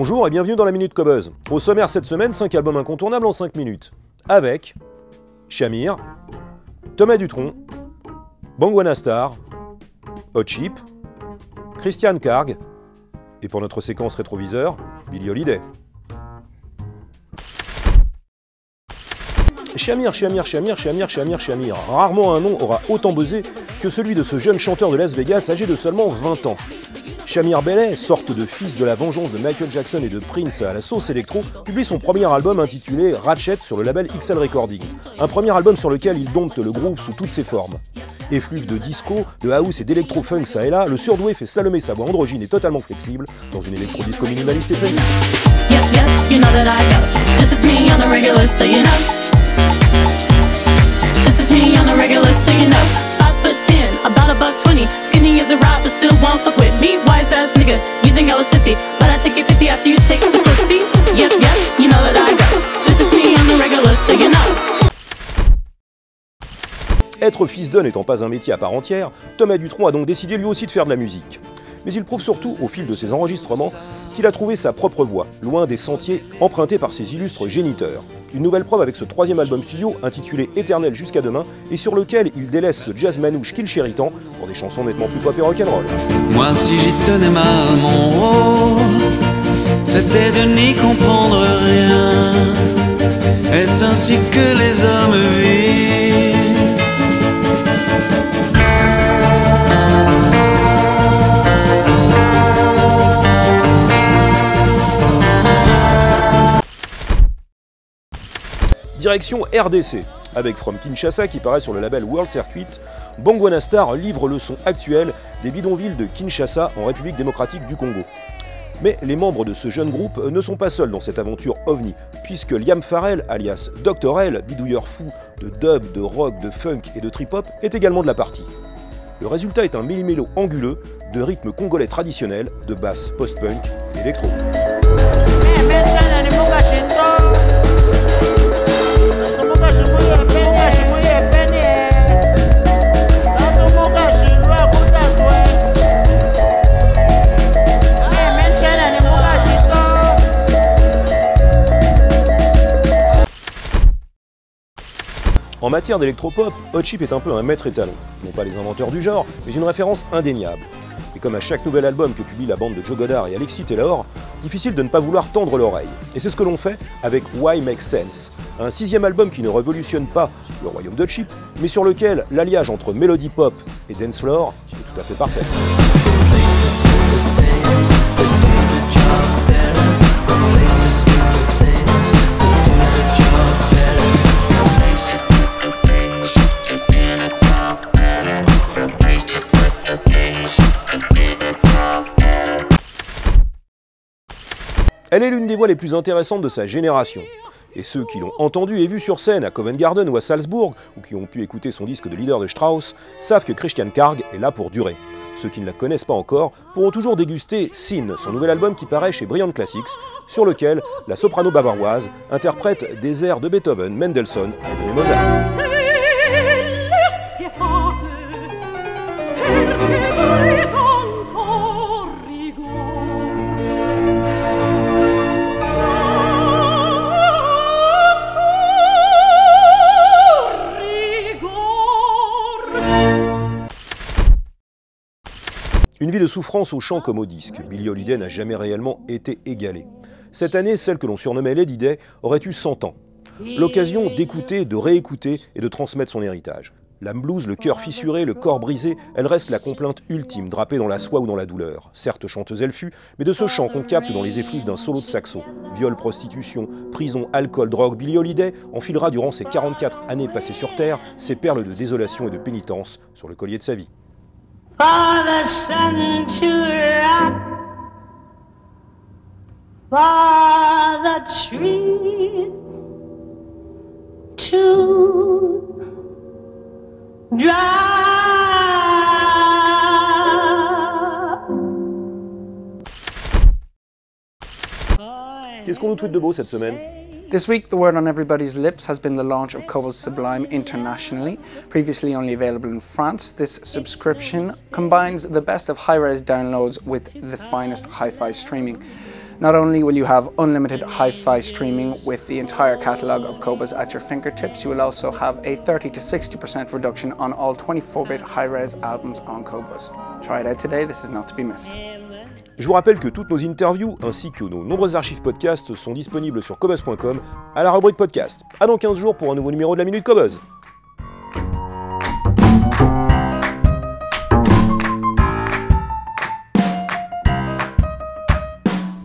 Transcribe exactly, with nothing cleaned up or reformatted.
Bonjour et bienvenue dans la Minute Cobuzz. Au sommaire cette semaine, cinq albums incontournables en cinq minutes. Avec Shamir, Thomas Dutronc, Bangwana Star, Hot Chip, Christian Karg, et pour notre séquence rétroviseur, Billie Holiday. Shamir, Shamir, Shamir, Shamir, Shamir, Shamir. Rarement un nom aura autant buzzé que celui de ce jeune chanteur de Las Vegas âgé de seulement vingt ans. Shamir Belay, sorte de fils de la vengeance de Michael Jackson et de Prince à la sauce électro, publie son premier album intitulé Ratchet sur le label X L Recordings. Un premier album sur lequel il dompte le groove sous toutes ses formes. Effluve de disco, de house et d'électro-funk ça et là, le surdoué fait slalomer sa voix androgyne et totalement flexible dans une électro-disco minimaliste et funky. Yep, yep, you know that I go. This is me on the regular, so you know. This is me on the regular, so you know. Five foot ten, about a buck twenty. Skinny as a rock, but still won't fuck with me. Wise ass nigga, you think I was fifty, but I take you fifty after you take the slip. See? Yep, yep, you know that I go. This is me on the regular, so you know. Être fils d'un n'étant pas un métier à part entière, Thomas Dutronc a donc décidé lui aussi de faire de la musique. Mais il prouve surtout, au fil de ses enregistrements, qu'il a trouvé sa propre voie, loin des sentiers empruntés par ses illustres géniteurs. Une nouvelle preuve avec ce troisième album studio, intitulé Éternel jusqu'à demain, et sur lequel il délaisse ce jazz manouche qu'il chérit tant pour des chansons nettement plus pop et rock'n'roll. Moi si j'y tenais mal mon rôle, c'était de n'y comprendre rien. Est-ce ainsi que les hommes vivent? Direction R D C. Avec From Kinshasa qui paraît sur le label World Circuit, Bangwana Star livre le son actuel des bidonvilles de Kinshasa en République démocratique du Congo. Mais les membres de ce jeune groupe ne sont pas seuls dans cette aventure ovni, puisque Liam Farrell, alias docteur L, bidouilleur fou de dub, de rock, de funk et de trip-hop, est également de la partie. Le résultat est un méli-mélo anguleux de rythmes congolais traditionnels, de basse post-punk et électro. En matière d'électropop, Hot Chip est un peu un maître étalon. Non pas les inventeurs du genre, mais une référence indéniable. Et comme à chaque nouvel album que publie la bande de Joe Goddard et Alexis Taylor, difficile de ne pas vouloir tendre l'oreille. Et c'est ce que l'on fait avec Why Make Sense, un sixième album qui ne révolutionne pas le royaume de Chip, mais sur lequel l'alliage entre mélodie pop et dance floor est tout à fait parfait. Elle est l'une des voix les plus intéressantes de sa génération. Et ceux qui l'ont entendu et vu sur scène à Covent Garden ou à Salzbourg, ou qui ont pu écouter son disque de leader de Strauss, savent que Christian Karg est là pour durer. Ceux qui ne la connaissent pas encore pourront toujours déguster Sin, son nouvel album qui paraît chez Brilliant Classics, sur lequel la soprano bavaroise interprète des airs de Beethoven, Mendelssohn et Mozart. Une vie de souffrance au chant comme au disque, Billie Holiday n'a jamais réellement été égalée. Cette année, celle que l'on surnommait Lady Day aurait eu cent ans. L'occasion d'écouter, de réécouter et de transmettre son héritage. L'âme blues, le cœur fissuré, le corps brisé, elle reste la complainte ultime, drapée dans la soie ou dans la douleur. Certes chanteuse elle fut, mais de ce chant qu'on capte dans les effluves d'un solo de saxo. Viol, prostitution, prison, alcool, drogue, Billie Holiday enfilera durant ses quarante-quatre années passées sur Terre ses perles de désolation et de pénitence sur le collier de sa vie. For the sun to rise, for the tree to dry. Qu'est-ce qu'on nous tweet de beau cette semaine? This week, the word on everybody's lips has been the launch of Cobuzz Sublime internationally. Previously only available in France, this subscription combines the best of high-res downloads with the finest hi-fi streaming. Not only will you have unlimited hi-fi streaming with the entire catalogue of Qobuz at your fingertips, you will also have a thirty to sixty percent reduction on all twenty-four bit high-res albums on Qobuz. Try it out today, this is not to be missed. Je vous rappelle que toutes nos interviews ainsi que nos nombreuses archives podcast sont disponibles sur qobuz point com à la rubrique podcast. À dans quinze jours pour un nouveau numéro de la Minute Qobuz.